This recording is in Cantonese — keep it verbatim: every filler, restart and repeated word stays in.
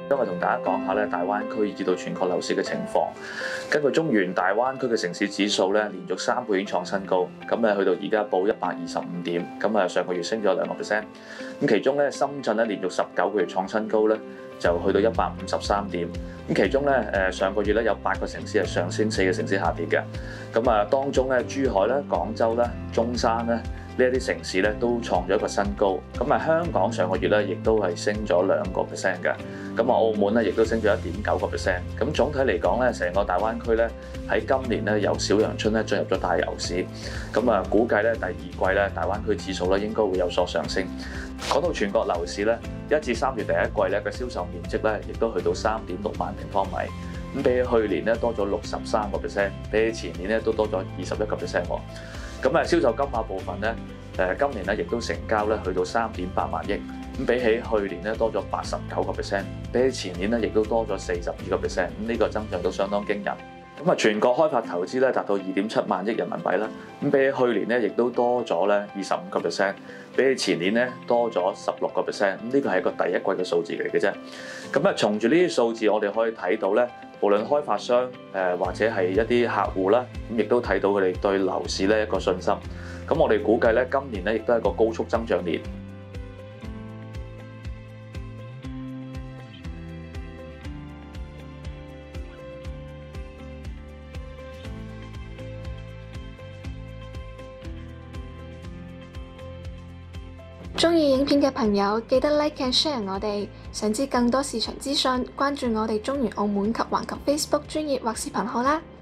今日同大家講下咧大灣區以至到全國樓市嘅情況。根據中原大灣區嘅城市指數咧，連續三個月已經創新高，咁誒去到而家報一百二十五點，咁誒上個月升咗兩個 percent。咁其中咧深圳咧連續十九個月創新高咧，就去到一百五十三點。咁其中咧誒上個月咧有八個城市係上升，四個城市下跌嘅。咁啊當中咧珠海咧、廣州咧、中山咧，呢一啲城市咧都創咗一個新高，咁啊香港上個月咧亦都係升咗兩個 percent 嘅，咁啊澳門咧亦都升咗一點九個 percent，咁總體嚟講咧，成個大灣區咧喺今年咧由小陽春咧進入咗大牛市，咁啊估計咧第二季咧大灣區指數咧應該會有所上升。講到全國樓市咧，一至三月第一季咧嘅銷售面積咧亦都去到三點六萬平方米，咁比起去年咧多咗六十三個 percent， 比起前年咧都多咗二十一個 percent 喎。咁啊，銷售金額部分咧，誒今年咧亦都成交咧去到三點八萬億，咁比起去年咧多咗八十九個 percent， 比起前年咧亦都多咗四十二個 percent，咁呢個增長都相當驚人。咁啊，全國開發投資咧達到二點七萬億人民幣啦，咁比起去年咧亦都多咗咧二十五個 percent， 比起前年咧多咗十六個 percent，咁呢個係個第一季嘅數字嚟嘅啫。咁啊，從住呢啲數字，我哋可以睇到咧。無論開發商誒或者係一啲客戶啦，咁亦都睇到佢哋對樓市咧一個信心。咁我哋估計咧，今年咧亦都係一個高速增長年。 鍾意影片嘅朋友記得 like and share 我哋。想知更多市場資訊，關注我哋中原澳門及環球 Facebook 專頁或視頻號啦。